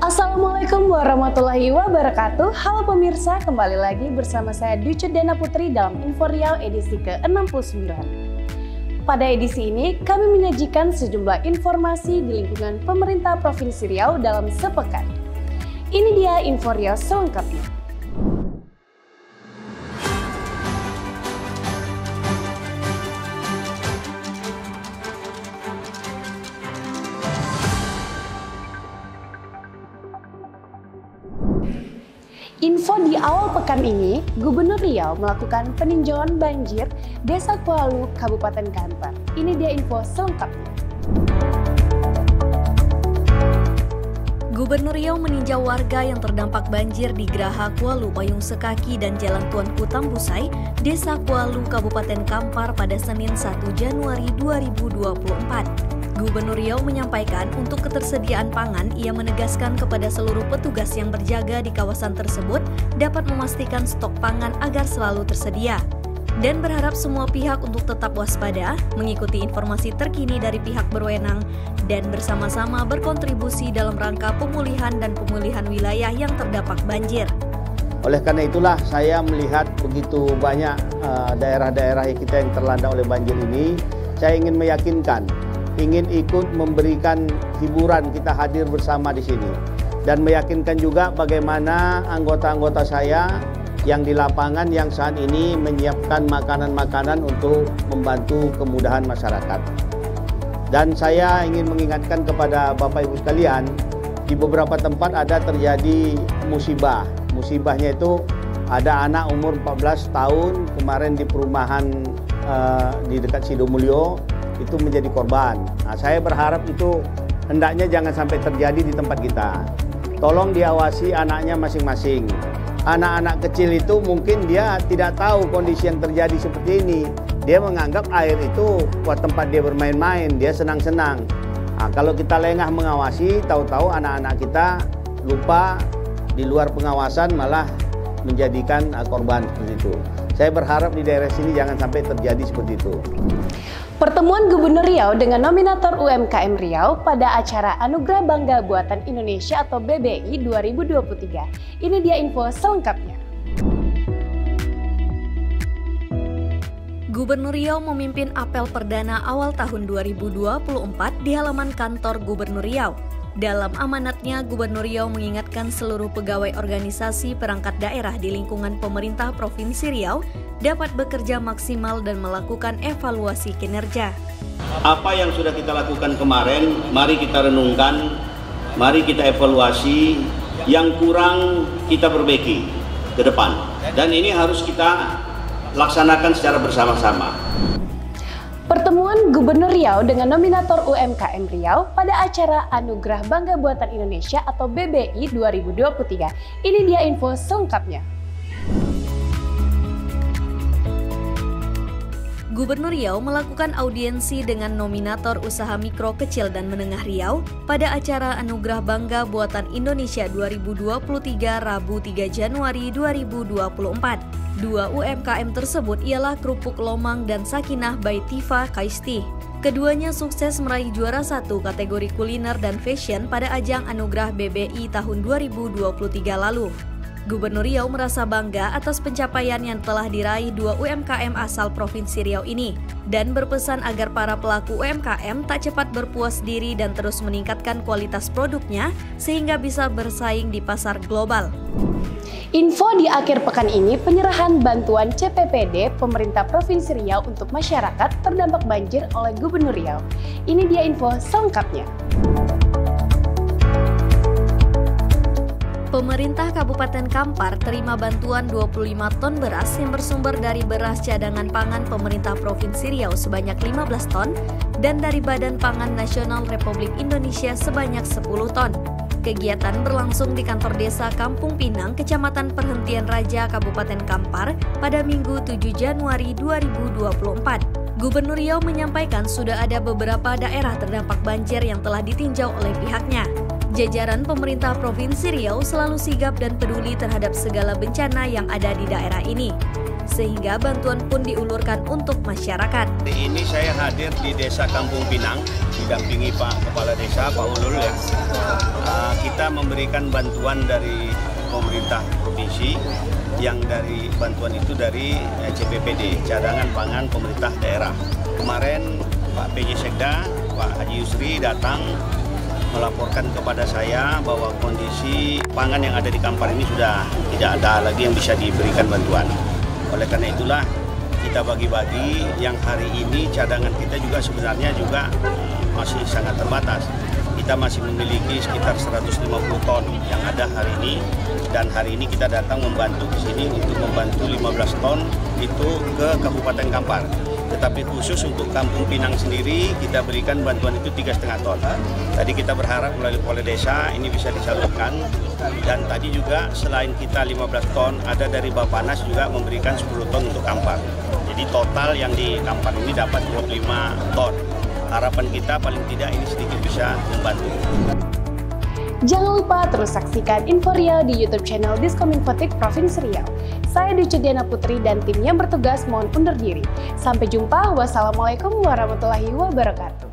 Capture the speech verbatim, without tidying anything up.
Assalamualaikum warahmatullahi wabarakatuh. Halo pemirsa, kembali lagi bersama saya Dwi Cudena Putri dalam Info Riau edisi ke enam puluh sembilan. Pada edisi ini, kami menyajikan sejumlah informasi di lingkungan pemerintah Provinsi Riau dalam sepekan. Ini dia Info Riau selengkapnya. Info di awal pekan ini, Gubernur Riau melakukan peninjauan banjir Desa Kualu, Kabupaten Kampar. Ini dia info selengkapnya. Gubernur Riau meninjau warga yang terdampak banjir di Geraha Kualu, Payung Sekaki, dan Jalan Tuanku Tambusai, Desa Kualu, Kabupaten Kampar pada Senin satu Januari dua ribu dua puluh empat. Gubernur Riau menyampaikan untuk ketersediaan pangan, ia menegaskan kepada seluruh petugas yang berjaga di kawasan tersebut dapat memastikan stok pangan agar selalu tersedia. Dan berharap semua pihak untuk tetap waspada, mengikuti informasi terkini dari pihak berwenang, dan bersama-sama berkontribusi dalam rangka pemulihan dan pemulihan wilayah yang terdampak banjir. Oleh karena itulah saya melihat begitu banyak uh, daerah-daerah kita yang terlanda oleh banjir ini, saya ingin meyakinkan, ingin ikut memberikan hiburan, kita hadir bersama di sini. Dan meyakinkan juga bagaimana anggota-anggota saya yang di lapangan yang saat ini menyiapkan makanan-makanan untuk membantu kemudahan masyarakat. Dan saya ingin mengingatkan kepada Bapak Ibu sekalian, di beberapa tempat ada terjadi musibah. Musibahnya itu ada anak umur empat belas tahun kemarin di perumahan uh, di dekat Sidomulyo, itu menjadi korban. Nah, saya berharap itu hendaknya jangan sampai terjadi di tempat kita. Tolong diawasi anaknya masing-masing. Anak-anak kecil itu mungkin dia tidak tahu kondisi yang terjadi seperti ini. Dia menganggap air itu buat tempat dia bermain-main, dia senang-senang. Nah, kalau kita lengah mengawasi, tahu-tahu anak-anak kita lupa, di luar pengawasan malah menjadikan korban seperti itu. Saya berharap di daerah sini jangan sampai terjadi seperti itu. Pertemuan Gubernur Riau dengan nominator U M K M Riau pada acara Anugerah Bangga Buatan Indonesia atau B B I dua ribu dua puluh tiga. Ini dia info selengkapnya. Gubernur Riau memimpin apel perdana awal tahun dua ribu dua puluh empat di halaman kantor Gubernur Riau. Dalam amanatnya, Gubernur Riau mengingatkan seluruh pegawai organisasi perangkat daerah di lingkungan pemerintah Provinsi Riau dapat bekerja maksimal dan melakukan evaluasi kinerja. Apa yang sudah kita lakukan kemarin, mari kita renungkan, mari kita evaluasi, yang kurang kita perbaiki ke depan. Dan ini harus kita laksanakan secara bersama-sama. Pertemuan Gubernur Riau dengan nominator U M K M Riau pada acara Anugerah Bangga Buatan Indonesia atau B B I dua ribu dua puluh tiga. Ini dia info selengkapnya. Gubernur Riau melakukan audiensi dengan nominator usaha mikro kecil dan menengah Riau pada acara Anugerah Bangga Buatan Indonesia dua ribu dua puluh tiga Rabu tiga Januari dua ribu dua puluh empat. Dua U M K M tersebut ialah Kerupuk Lomang dan Sakinah by Tifa Kaisti. Keduanya sukses meraih juara satu kategori kuliner dan fashion pada ajang Anugerah B B I tahun dua ribu dua puluh tiga lalu. Gubernur Riau merasa bangga atas pencapaian yang telah diraih dua U M K M asal Provinsi Riau ini dan berpesan agar para pelaku U M K M tak cepat berpuas diri dan terus meningkatkan kualitas produknya sehingga bisa bersaing di pasar global. Info di akhir pekan ini, penyerahan bantuan C P P D pemerintah Provinsi Riau untuk masyarakat terdampak banjir oleh Gubernur Riau. Ini dia info selengkapnya. Pemerintah Kabupaten Kampar terima bantuan dua puluh lima ton beras yang bersumber dari beras cadangan pangan pemerintah Provinsi Riau sebanyak lima belas ton dan dari Badan Pangan Nasional Republik Indonesia sebanyak sepuluh ton. Kegiatan berlangsung di kantor desa Kampung Pinang, Kecamatan Perhentian Raja, Kabupaten Kampar pada Minggu tujuh Januari dua ribu dua puluh empat. Gubernur Riau menyampaikan sudah ada beberapa daerah terdampak banjir yang telah ditinjau oleh pihaknya. Jajaran pemerintah Provinsi Riau selalu sigap dan peduli terhadap segala bencana yang ada di daerah ini, sehingga bantuan pun diulurkan untuk masyarakat. Ini saya hadir di Desa Kampung Pinang, didampingi Pak Kepala Desa, Pak Ulul ya. Uh, kita kita memberikan bantuan dari pemerintah provinsi, yang dari bantuan itu dari C P P D, Cadangan Pangan Pemerintah Daerah. Kemarin Pak P J Sekda, Pak Haji Yusri datang melaporkan kepada saya bahwa kondisi pangan yang ada di Kampar ini sudah tidak ada lagi yang bisa diberikan bantuan. Oleh karena itulah kita bagi-bagi, yang hari ini cadangan kita juga sebenarnya juga masih sangat terbatas. Kita masih memiliki sekitar seratus lima puluh ton yang ada hari ini, dan hari ini kita datang membantu di sini untuk membantu lima belas ton itu ke Kabupaten Kampar. Tetapi khusus untuk Kampung Pinang sendiri kita berikan bantuan itu tiga setengah ton. Tadi kita berharap melalui Kepala Desa ini bisa disalurkan, dan tadi juga selain kita lima belas ton, ada dari Bapanas juga memberikan sepuluh ton untuk Kampar. Jadi total yang di Kampar ini dapat dua puluh lima ton. Harapan kita paling tidak ini sedikit bisa membantu. Jangan lupa terus saksikan info Riau di YouTube channel Diskominfotik Provinsi Riau. Saya Duce Diana Putri dan tim yang bertugas mohon undur diri. Sampai jumpa. Wassalamualaikum warahmatullahi wabarakatuh.